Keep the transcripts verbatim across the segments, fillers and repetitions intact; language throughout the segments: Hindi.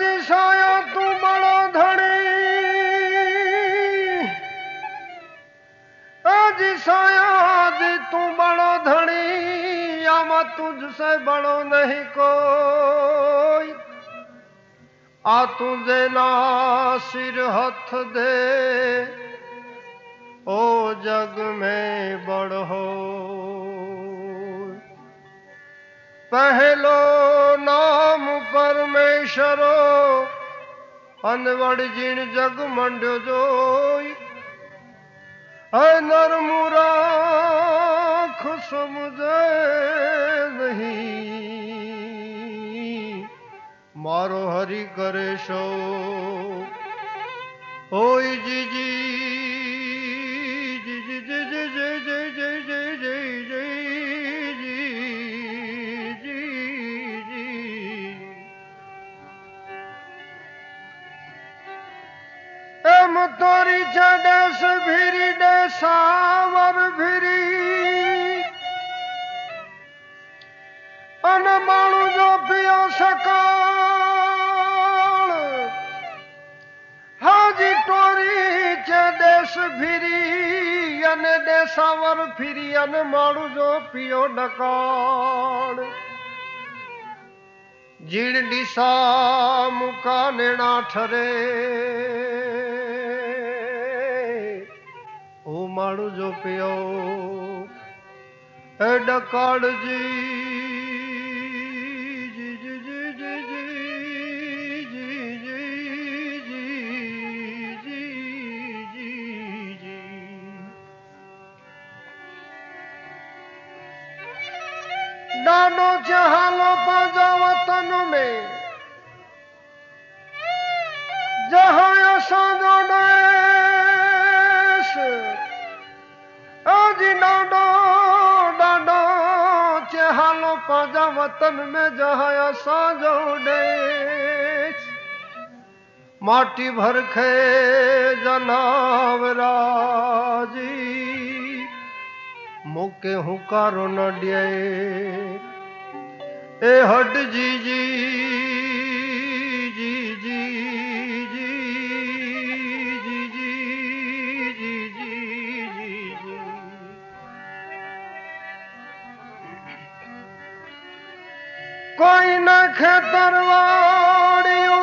जी साया तू बड़ो धनी, जी साया जी तू बड़ो धनी, आमा तुझसे बड़ो नहीं कोई। आ तुझे ना सिर हथ दे ओ जग में बड़ हो। पहलो नाम परमेश्वरो अनवड़ जिण जग मंड्यो जोई। है नर मूर्ख समझे नहीं, मारो हरि करे सो होई जी जी जी जी जी जी जी जी जी जी जी एम तोरी चडेस भिरी डेसावर भिरी अन माणू जो पियो सकाल। हाजी टोरी चडेस भिरी अन डेसावर फिरी अन माणू जो पियो डकाल। जीण डिसा मुका नेणा ठरे ओ माणू जो पियो है डकाड़ जी जी जी जी जी जी जी जी जी जी जी। डानो चहालो पाजा वतन में जहाँ असांजो देश। जी डाडो डाडो चहालो पाजा वतन में जहाँ असांजो देश। माटी भरखे जनावरा जी मुके हुकारो न ॾिए ए हड जी जी जी जी जी जी जी जी जी जी। कोई न खेतरवाड़ियों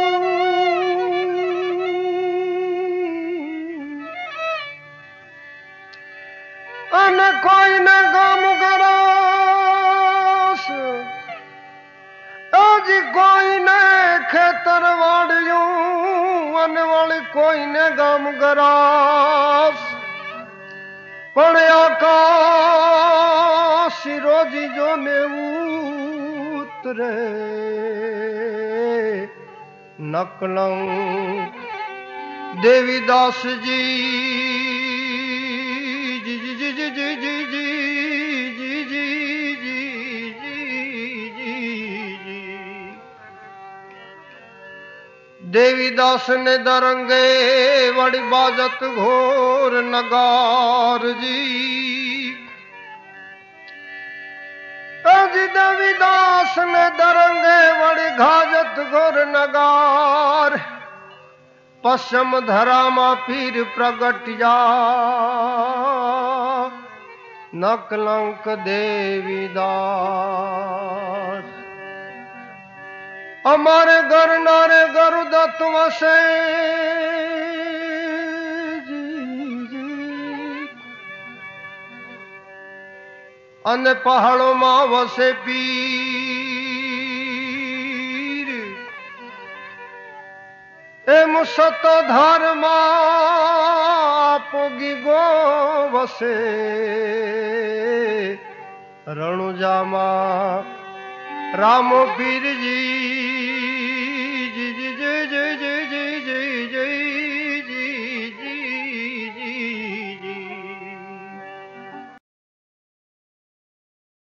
अन कोई न गम गरास। जी कोई न खेतरवाड़ियों अन वाली कोई न गम गरास। पण आकाश रोजी जो ने उतरे नकलऊ देवीदास जी जी जी जी जी जी जी जी जी जी जी। देवीदास ने दरंगे वड़ी बाजत घोर नगार जी। जी देवीदास ने दरंगे वड़ी घाजत घोर नगार। पश्चिम धरा मा पीर प्रगटिया न कलंक देवीदास। हमारे घर नारे गरुदत्त वसे जी जी। अन पहाड़ों मा वसे पीर ए मुसत धर्मा पोगी गो वसे रणुजामा रामो पीर जी